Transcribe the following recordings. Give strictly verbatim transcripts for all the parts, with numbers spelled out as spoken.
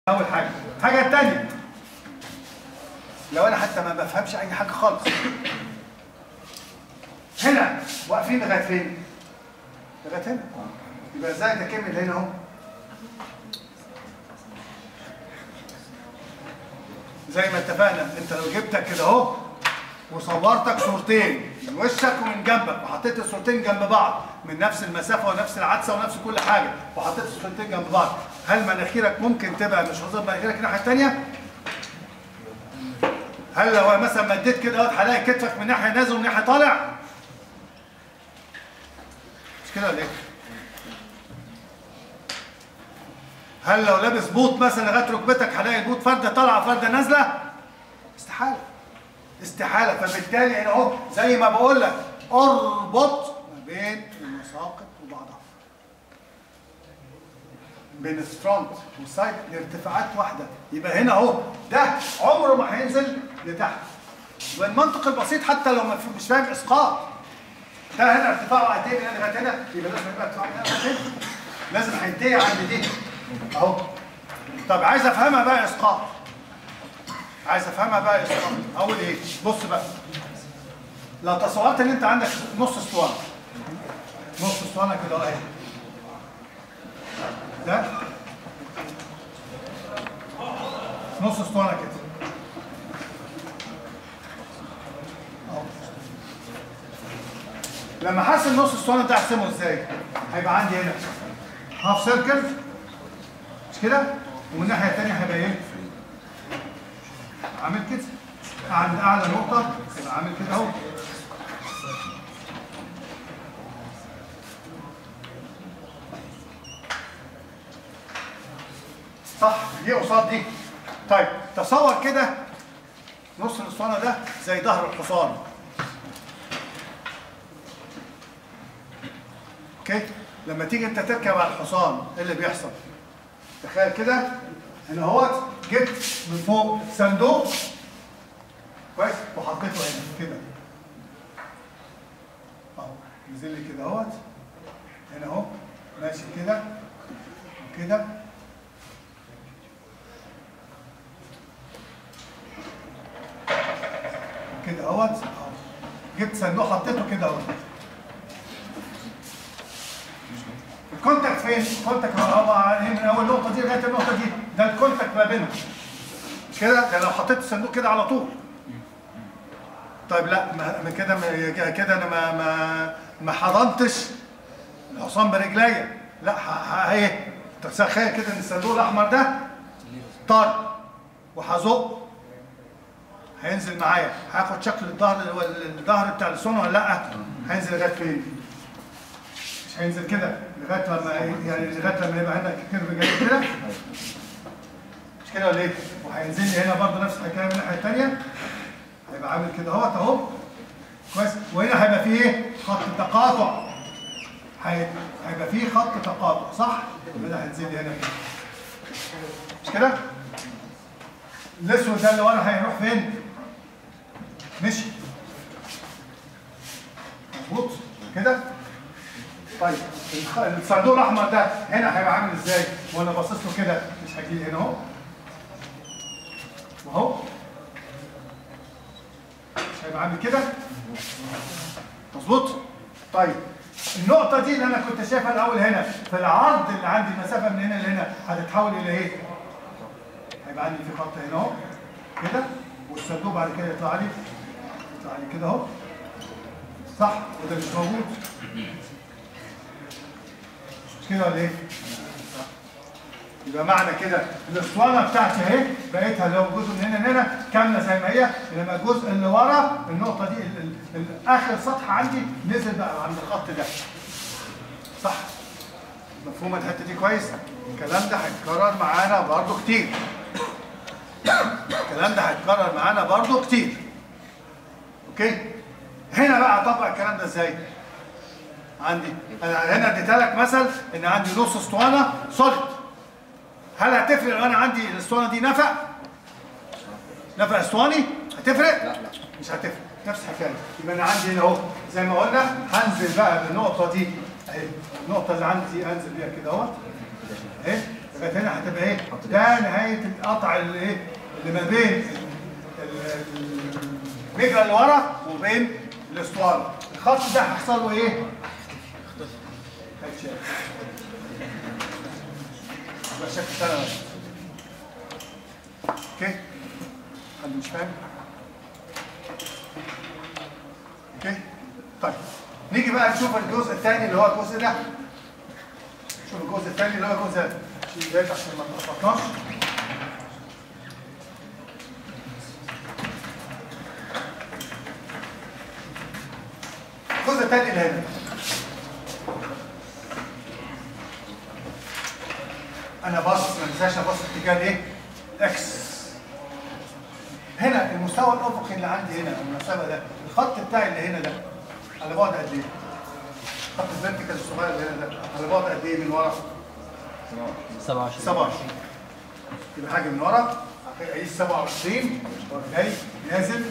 اول حاجه. الحاجه الثانيه، لو انا حتى ما بفهمش اي حاجه خالص، هنا واقفين لغايه فين؟ لغايه هنا. يبقى ازاي تكمل هنا اهو؟ زي ما اتفقنا، انت لو جبتك كده اهو وصورتك صورتين من وشك ومن جنبك وحطيت الصورتين جنب بعض من نفس المسافه ونفس العدسه ونفس كل حاجه وحطيت الصورتين جنب بعض، هل مناخيرك ممكن تبقى مش حاضر مناخيرك الناحيه الثانيه؟ هل لو مثلا مديت كده اهوت هلاقي كتفك من ناحيه نازل ومن ناحيه طالع؟ مش كده ولا ايه؟ هل لو لابس بوط مثلا لغايه ركبتك هلاقي البوط فرده طالعه فرده نازله؟ استحاله. استحاله. فبالتالي هنا اهو زي ما بقول لك اربط ما بين المساقط وبعضها. بين الفرونت والسايد لارتفاعات واحده، يبقى هنا اهو ده عمره ما هينزل لتحت. والمنطق البسيط حتى لو مش فاهم اسقاط، ده هنا ارتفاعه قد ايه من هنا لغايه هنا، يبقى لازم يبقى ارتفاعه من هنا لغايه هنا. لازم هينتهي عند دي اهو. طب عايز افهمها بقى اسقاط. عايز افهمها بقى اسقاط. اقول ايه؟ بص بقى. لو تصورت ان انت عندك نص اسطوانه. نص اسطوانه كده اهي. ده نص اسطوانه كده. اهو. لما احس النص اسطوانه ده احسمه ازاي؟ هيبقى عندي هنا هاف سيركل مش كده؟ ومن الناحيه الثانيه هيبقى ايه؟ عامل كده. عند اعلى نقطه يبقى عامل كده اهو. صح؟ دي قصاد دي. طيب تصور كده نص الاسطوانه ده زي ظهر الحصان. اوكي؟ لما تيجي انت تركب على الحصان ايه اللي بيحصل؟ تخيل كده هنا اهوت جبت من فوق صندوق كويس وحطيته هنا كده اهو، نزل لي كده اهوت هنا اهو ماشي كده وكده كده اهوت اهو، جبت صندوق حطيته كده اهوت. الكونتاكت فين؟ الكونتاكت هو من اول نقطه دي لغايه النقطه دي، ده الكونتاكت ما بينهم. مش كده؟ ده لو حطيت الصندوق كده على طول. طيب لا ما كده كده انا ما ما ما حضنتش الحصان برجليا، لا اهي تتخيل كده ان الصندوق الاحمر ده طار وهزق هينزل معايا، هاخد شكل الظهر الظهر بتاع الاسطوانه ولا لا؟ هينزل لغايه فين؟ مش هينزل كده لغايه لما يعني لغايه لما يبقى عندك كيرف جاي كده مش كده ولا ايه؟ وهينزل لي هنا برضه نفس الحكايه من الناحيه الثانيه هيبقى عامل كده اهوت اهو كويس، وهنا هيبقى فيه ايه؟ خط تقاطع. هيبقى فيه خط تقاطع صح؟ يبقى ده هينزل لي هنا كده مش كده؟ الاسود ده اللي ورا هيروح فين؟ مشي مظبوط كده؟ طيب الصندوق الاحمر ده هنا هيبقى عامل ازاي؟ وانا باصص له كده مش هيجي لي هنا اهو واهو مش هيبقى عامل كده مظبوط؟ طيب النقطه دي اللي انا كنت شايفها الاول هنا في العرض اللي عندي المسافه من هنا لهنا هتتحول الى ايه؟ هيبقى عندي في خط هنا اهو كده، والصندوق بعد كده يطلع لي يطلع لي كده اهو صح؟ وده مش موجود مش كده ولا ايه؟ يبقى معنى كده الاسطوانه بتاعتي اهي بقيتها لو جزء من هنا لهنا كامله زي ما هي، انما الجزء اللي ورا النقطه دي ال ال اخر سطح عندي نزل بقى عند الخط ده صح؟ مفهومه الحته دي كويس؟ الكلام ده هيتكرر معانا برضو كتير. الكلام ده هيتكرر معانا برضو كتير. اوكي؟ هنا بقى اطبق الكلام ده ازاي؟ عندي انا هنا اديت لك مثل ان عندي نص اسطوانه سوليد. هل هتفرق لو انا عندي الاسطوانه دي نفق؟ نفق اسطواني؟ هتفرق؟ لا لا مش هتفرق، نفس الحكايه. يبقى انا عندي هنا اهو زي ما قلنا هنزل بقى بالنقطه دي اهي، النقطه اللي عندي انزل بيها كده اهوت اهي لغايه هنا هتبقى ايه؟ ده نهايه القطع اللي ايه؟ اللي ما بين المجرى اللي ورا وبين الاسطوانه. الخط ده هيحصل له ايه؟ هيتشال. يبقى شكل سنه بس. اوكي؟ حد مش فاهم؟ اوكي؟ طيب نيجي بقى نشوف الجزء الثاني اللي هو الجزء ده. شوف الجزء الثاني اللي هو الجزء ده. شيل ده عشان ما تلخبطناش. الجزء الثاني اللي هنا. انا باصص ما انساش ابص اتجاه ايه؟ اكس. هنا المستوى الافقي اللي عندي هنا المسافه ده، الخط بتاعي اللي هنا ده على بعد قد ايه؟ خط الفيرتيكال الصغير اللي هنا ده على بعد قد ايه من ورا؟ سبعة وعشرين. سبعة وعشرين. يبقى حاجه من ورا اقيس سبعة وعشرين جاي نازل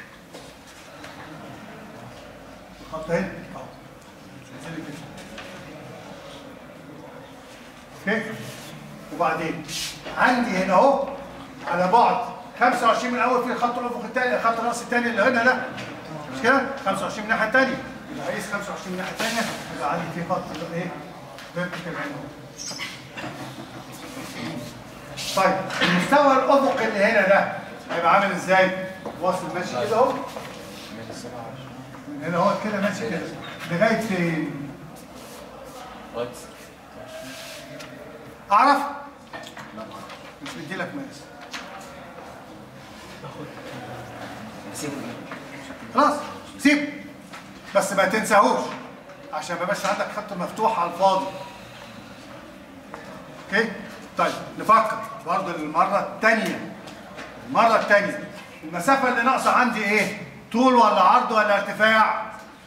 الخط اهي اهو نازل كده. اوكي؟ وبعدين عندي هنا اهو على بعد خمسة وعشرين من الاول في الخط الافقي الثاني، الخط الراس الثاني اللي هنا ده مش كده؟ خمسة وعشرين من الناحيه الثانيه. يبقى اقيس خمسة وعشرين من الناحيه الثانيه يبقى عندي في خط ايه؟ فيرتيكال هنا اهو. طيب المستوى الافقي اللي هنا ده هيبقى عامل ازاي؟ واصل ماشي كده اهو. من هنا اهو كده ماشي كده لغايه فين؟ اعرف؟ مش مدي لك مقاس. خلاص سيب بس ما تنساهوش عشان ما يبقاش عندك خط مفتوح على الفاضي. اوكي؟ طيب نفكر برضه المره الثانيه. المره الثانيه المسافه اللي ناقصه عندي ايه؟ طول ولا عرض ولا ارتفاع؟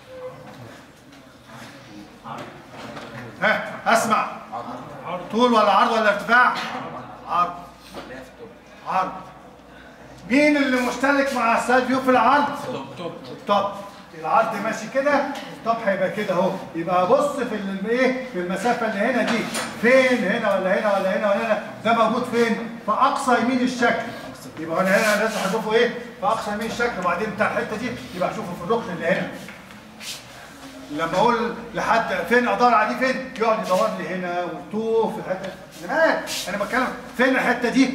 ها اسمع. طول ولا عرض ولا ارتفاع؟ عرض. عرض. مين اللي مشترك مع السايد فيو في العرض؟ التوب. التوب. العرض ماشي كده، التوب هيبقى كده اهو. يبقى بص في الايه؟ في المسافه اللي هنا دي فين؟ هنا ولا هنا ولا هنا ولا هنا؟ ده موجود فين؟ في اقصى يمين الشكل. يبقى انا هنا لازم هشوفه ايه؟ في اقصى يمين الشكل، وبعدين بتاع الحته دي يبقى هشوفه في الركن اللي هنا. لما اقول لحد فين ادور عليه فين؟ يقعد يدور لي هنا ويتوه في الحته. لا انا بتكلم فين الحته دي؟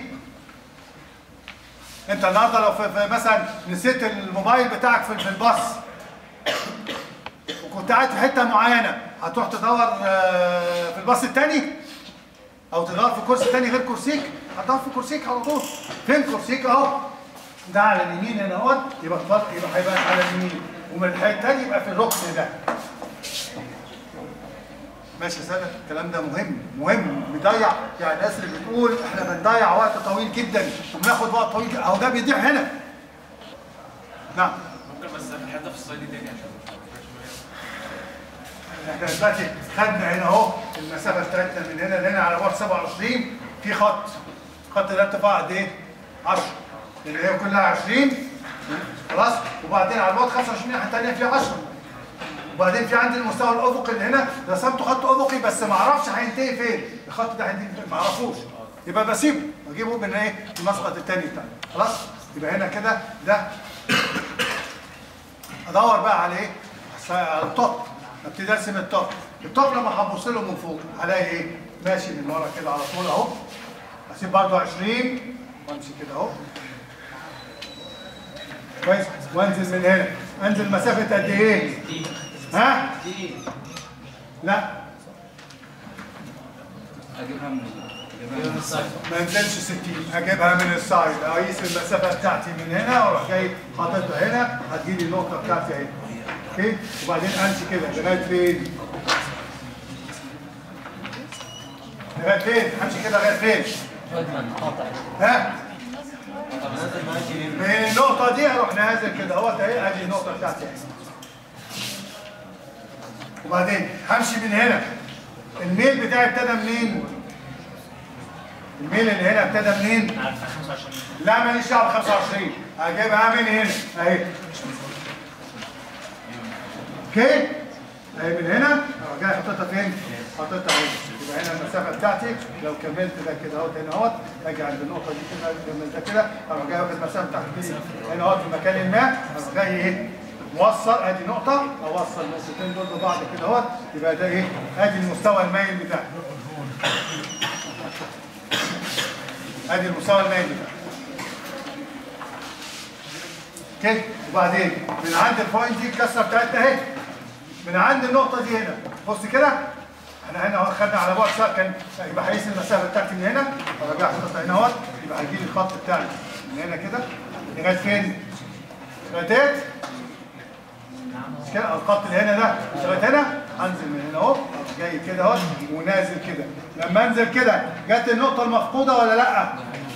انت النهارده لو في, في مثلا نسيت الموبايل بتاعك في, في الباص وكنت قاعد في حته معينه، هتروح تدور في الباص الثاني او تدور في كرسي ثاني غير كرسيك؟ هتدور في كرسيك على طول. فين كرسيك؟ اهو ده على اليمين هنا اهوت. يبقى الفرق يبقى هيبقى على اليمين، ومن الحته الثانيه يبقى في الركن ده. ماشي يا ساده؟ الكلام ده مهم مهم. بيضيع يعني الناس اللي بتقول احنا بنضيع وقت طويل جدا وبناخد وقت طويل جدا، اهو ده بيضيع هنا. نعم. ممكن بس الحته في السلايد تاني عشان احنا دلوقتي خدنا هنا اهو المسافه بتاعتنا من هنا لهنا على بعد سبعة وعشرين في خط. الخط ده ارتفاع قد ايه؟ عشرة. لان هي كلها عشرين خلاص، وبعدين على بعد خمسة وعشرين الناحيه الثانيه في عشرة. وبعدين في عندي المستوى الافقي اللي هنا رسمته خط افقي بس ما اعرفش هينتهي فين. الخط ده هينتهي فين؟ ما اعرفوش. يبقى بسيبه واجيبه من ايه؟ المسقط الثاني بتاعي. خلاص؟ يبقى هنا كده ده ادور بقى على ايه؟ على التوب. ابتدي ارسم التوب. التوب لما هبص له من فوق هلاقي ايه؟ ماشي من ورا كده على طول اهو. اسيب برضه عشرين وامشي كده اهو. كويس؟ وانزل من هنا. انزل مسافه قد ايه؟ ها؟ لا اجيبها من اجيبها من السايد. ما انزلش ستين، هجيبها من السايد. اقيس المسافه بتاعتي من هنا واروح جاي حاططها هنا، هتجيلي النقطه بتاعتي اهي. اوكي؟ وبعدين امشي كده لغايه فين؟ لغايه فين؟ امشي كده لغايه فين؟ ها؟ من النقطه دي اروح نازل كده اهوت اهي، ادي النقطه بتاعتي اهي. وبعدين همشي من هنا. الميل بتاعي ابتدى منين؟ الميل اللي هنا ابتدى منين؟ خمسة وعشرين. لا ماليش دعوه ب خمسة وعشرين، هجيبها من هنا اهي. اوكي؟ اهي من هنا اروح جاي حاططها فين؟ حاططها هنا. يبقى هنا المسافه بتاعتي لو كملت ده كده اهوت هنا اهوت اجي عند النقطه دي كده اكمل ده كده اروح جاي واخد المسافه بتاعتي دي هنا اهوت في مكان ما اروح جاي ايه؟ موصل ادي نقطه اوصل النقطتين دول ببعض كده اهوت يبقى ده ايه؟ ادي المستوى المايل بتاعي. ادي المستوى المايل بتاعي. اوكي؟ وبعدين من عند البوينت دي الكسره بتاعتنا اهي. من عند النقطه دي هنا بص كده احنا هنا خدنا على بعد سواء كان يبقى هيقيس المسافه بتاعتي من هنا ارجع احطها هنا اهوت يبقى هيجي لي الخط بتاعي من هنا كده لغايه فين؟ لغايه كده الخط اللي هنا ده لغايه هنا هنزل من هنا اهو جاي كده اهو ونازل كده. لما انزل كده جت النقطه المفقوده ولا لا؟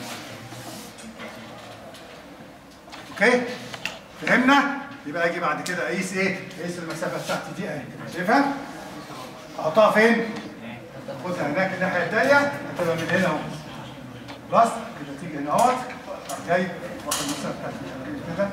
اوكي؟ فهمنا؟ يبقى اجي بعد كده اقيس ايه؟ اقيس المسافه بتاعتي دي اهي شايفها؟ احطها فين؟ خدها هناك الناحيه الثانيه هتبقى من هنا اهو. خلاص؟ كده تيجي هنا اهوت جاي واخد المسافه بتاعتي كده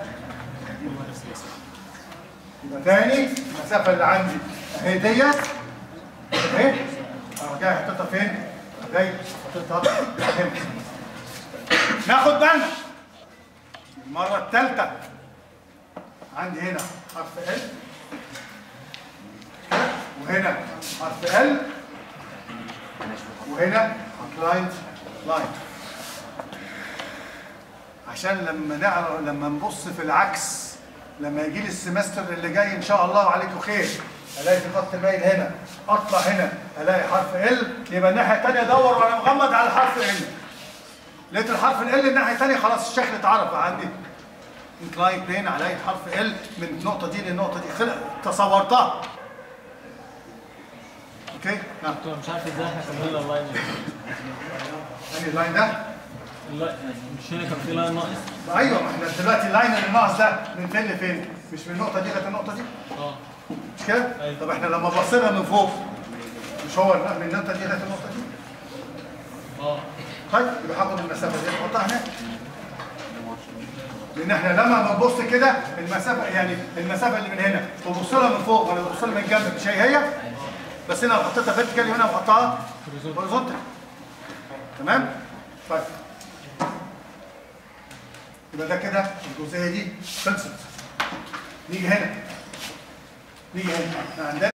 يبقى تاني المسافه اللي عندي اهي ديت اهي اروح جاي حاططها فين؟ جاي حاططها هنا. ناخد بالنا المره الثالثه عندي هنا حرف ال وهنا حرف ال وهنا كلاينت لاين عشان لما نعرف لما نبص في العكس لما يجي لي السمستر اللي جاي ان شاء الله عليكم خير الاقي في خط مايل هنا اطلع هنا الاقي حرف ال يبقى الناحيه الثانيه ادور وانا مغمض على حرف ال. لقيت الحرف ال الناحيه الثانيه خلاص الشكل اتعرف عندي. انكلاين بلين عليا حرف ال من النقطه دي للنقطه دي خلق تصورتها. اوكي؟ نعم. دكتور مش عارف ازاي احنا كملنا اللاين ده. يعني اللاين ده؟ لا مش هنا كان في لاين ناقص؟ ايوه ما احنا دلوقتي اللاين اللي ناقص ده من فين لفين؟ مش من النقطه دي لغايه النقطه دي؟ اه مش كده؟ أيوة. طب احنا لما بصينا من فوق مش هو من النقطه دي لغايه النقطه دي؟ اه طيب يبقى هاخد المسافه دي نحطها هناك. لان احنا لما بنبص كده المسافه يعني المسافه اللي من هنا ببص لها من فوق ولا ببص لها من الجنب مش هي هي؟ بس هنا لو حطيتها فيرتيكال هنا وحطها هوريزونتال. تمام؟ طيب يبقى ده كده الجزئيه دي خلصت. نيجي هنا نيجي هنا احنا عندنا